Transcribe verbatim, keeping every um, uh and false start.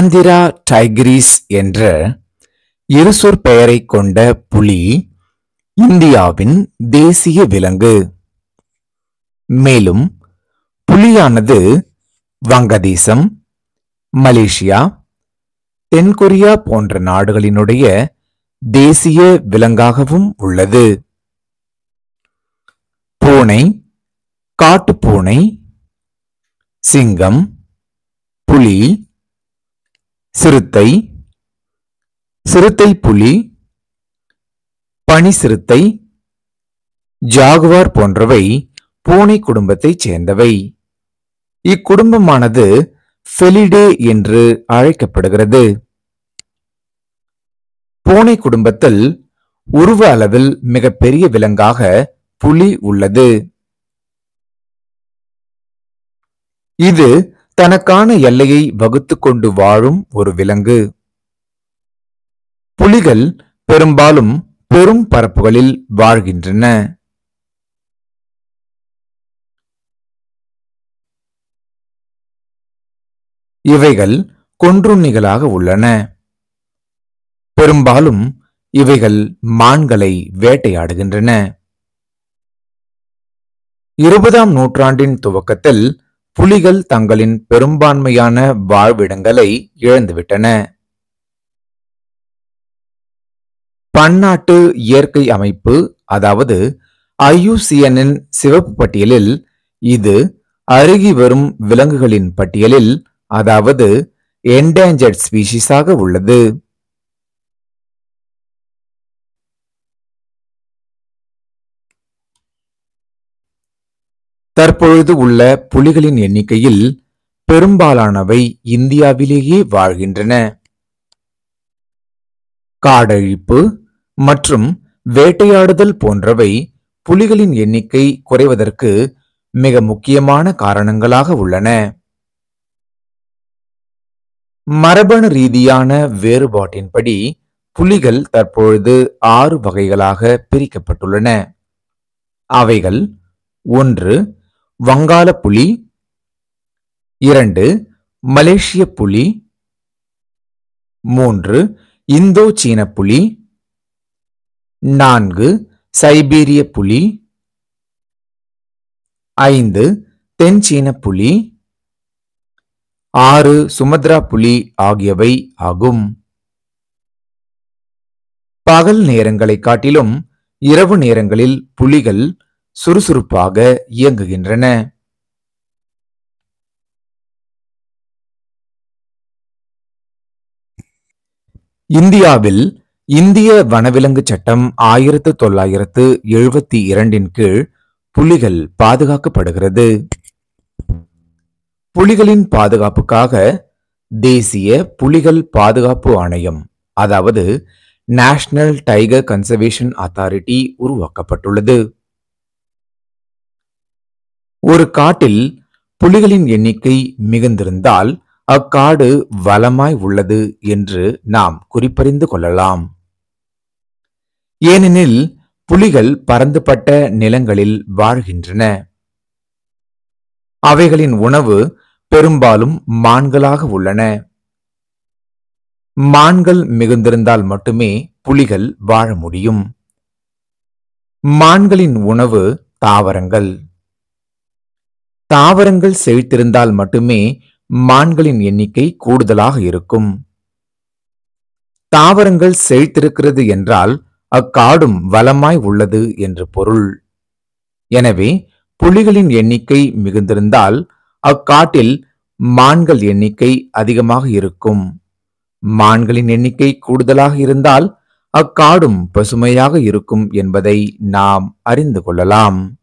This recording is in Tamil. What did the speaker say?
பாந்திரா டைகிரிஸ் என்ற இருசொற் பெயரைக் கொண்ட புலி இந்தியாவின் தேசிய விலங்கு. மேலும் புலியானது வங்கதேசம், மலேசியா, தென்கொரியா போன்ற நாடுகளினுடைய தேசிய விலங்காகவும் உள்ளது. பூனை, காட்டுப்பூனை, சிங்கம், புலி, சிறுத்தை, சிறுத்தை புலி, பனி சிறுத்தை, ஜாகுவார் போன்றவை பூனை குடும்பத்தைச் சேர்ந்தவை. இக்குடும்பமானது ஃபெலிடே என்று அழைக்கப்படுகிறது. பூனை குடும்பத்தில் உருவ அளவில் மிகப்பெரிய விலங்காக புலி உள்ளது. இது தனக்கான எல்லையை வகுத்துக் கொண்டு வாழும் ஒரு விலங்கு. புலிகள் பெரும்பாலும் பெரும் பரப்புகளில் வாழ்கின்றன. இவைகள் கொன்றுண்ணிகளாக உள்ளன. பெரும்பாலும் இவைகள் மான்களை வேட்டையாடுகின்றன. இருபதாம் நூற்றாண்டின் துவக்கத்தில் புலிகள் தங்களின் பெரும்பான்மையான வாழ்விடங்களை இழந்துவிட்டன. பன்னாட்டு இயற்கை அமைப்பு அதாவது ஐ யூ சி என்-இன் சிவப்பு பட்டியலில் இது அருகி வரும் விலங்குகளின் பட்டியலில் அதாவது என்டேஞ்சர்ட் ஸ்பீஷீஸாக உள்ளது. தற்பொழுது உள்ள புலிகளின் எண்ணிக்கையில் பெரும்பாலானவை இந்தியாவிலேயே வாழ்கின்றன. காடழிப்பு மற்றும் வேட்டையாடுதல் போன்றவை புலிகளின் எண்ணிக்கை குறைவதற்கு மிக முக்கியமான காரணங்களாக உள்ளன. மரபணு ரீதியான வேறுபாட்டின்படி புலிகள் தற்பொழுது ஆறு வகைகளாக பிரிக்கப்பட்டுள்ளன. அவைகள்: ஒன்று, வங்காள புலி; இரண்டு, மலேசிய புலி; மூன்று, இந்தோ சீன புலி; நான்கு, சைபீரிய புலி; ஐந்து, தென் சீன புலி; ஆறு, சுமத்ரா புலி ஆகியவை ஆகும். பகல் நேரங்களை காட்டிலும் இரவு நேரங்களில் புலிகள் சுறுசுறுப்பாக இயங்குகின்றன. இந்தியாவில் இந்திய வனவிலங்கு சட்டம் ஆயிரத்து தொள்ளாயிரத்து எழுபத்தி இரண்டின் கீழ் புலிகள் பாதுகாக்கப்படுகிறது. புலிகளின் பாதுகாப்புக்காக தேசிய புலிகள் பாதுகாப்பு ஆணையம் அதாவது நேஷனல் டைகர் கன்சர்வேஷன் அத்தாரிட்டி உருவாக்கப்பட்டுள்ளது. ஒரு காட்டில் புலிகளின் எண்ணிக்கை மிகுந்திருந்தால் அக்காடு வளமாய் உள்ளது என்று நாம் குறிப்பறிந்து கொள்ளலாம். ஏனெனில் புலிகள் பரந்துபட்ட நிலங்களில் வாழ்கின்றன. அவைகளின் உணவு பெரும்பாலும் மான்களாக உள்ளன. மான்கள் மிகுந்திருந்தால் மட்டுமே புலிகள் வாழ முடியும். மான்களின் உணவு தாவரங்கள். தாவரங்கள் செழித்திருந்தால் மட்டுமே மான்களின் எண்ணிக்கை கூடுதலாக இருக்கும். தாவரங்கள் செழித்திருக்கிறது என்றால் அக்காடும் வளமாய் உள்ளது என்று பொருள். எனவே புலிகளின் எண்ணிக்கை மிகுந்திருந்தால் அக்காட்டில் மான்கள் எண்ணிக்கை அதிகமாக இருக்கும். மான்களின் எண்ணிக்கை கூடுதலாக இருந்தால் அக்காடும் பசுமையாக இருக்கும் என்பதை நாம் அறிந்து கொள்ளலாம்.